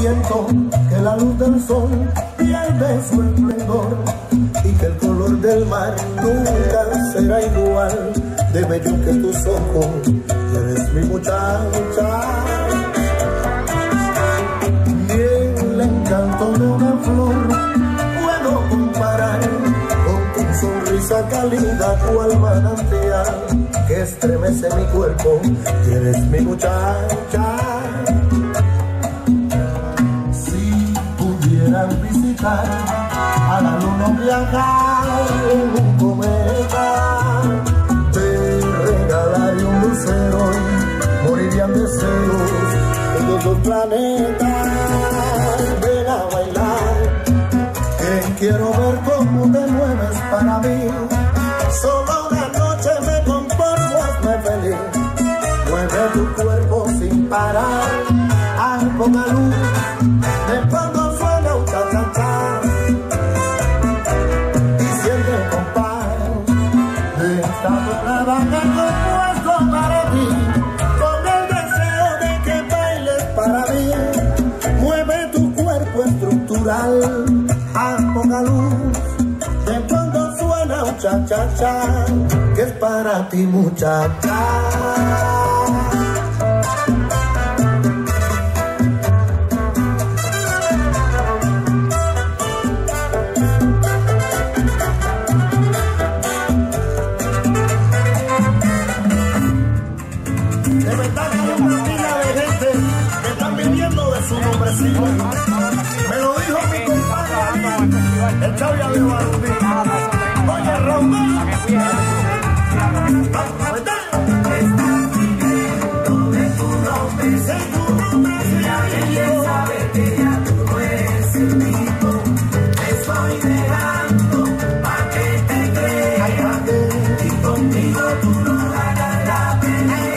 siento que la luz del sol pierde su esplendor y que el color del mar nunca será igual de bello que tus ojos. Eres mi muchacha. Ni el encanto de una flor puedo comparar con tu sonrisa cálida cual manantial que estremece mi cuerpo. Eres mi muchacha. Visitar a la luna, viajar en un cometa, te regalaré un lucero y morirían deseos en todos los planetas. Ven a bailar, que quiero ver cómo te mueves para mí. Solo una noche me conformo, hazme feliz. Mueve tu cuerpo sin parar, al poca luz de cuando suena un cha-cha-cha. Y siente el compás de esta tonada que he compuesto para ti, con el deseo de que bailes para mí. Mueve tu cuerpo estructural a poca luz de cuando suena un cha-cha-cha, que es para ti, muchacha. De verdad que hay una pila de gente que están viviendo de su nombrecito. Me lo dijo mi compadre, el Chavia de Barudí. Oye, Raúl, estás viviendo de tu nombre, nadie sabe que ya tú no eres el mismo. Te estoy dejando para que te creas y conmigo tú no hagas la pelea.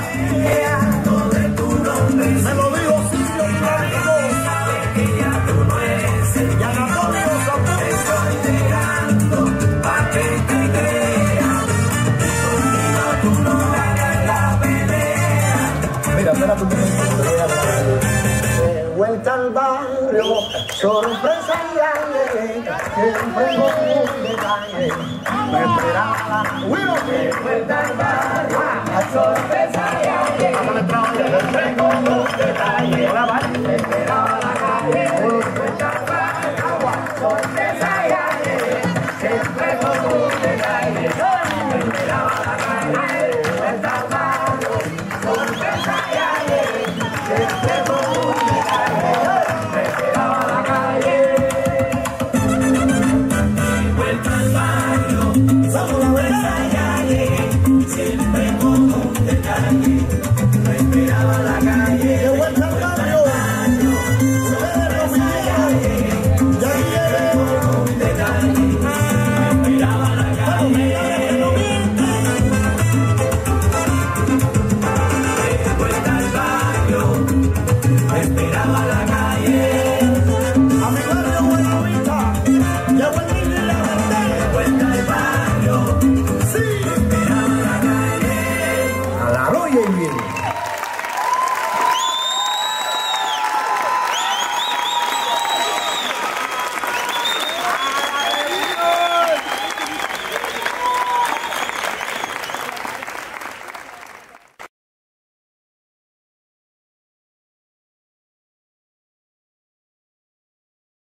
Me lo dijo Silvio Blanco, sabe que ya tú no eres el Antonio Zamora. Te estoy dejando pa' que te creas y conmigo tú no hagas la pelea. Mira, espérate un momento, de vuelta al barrio, sorpresa y alegría, siempre con un detalle me esperaba. De vuelta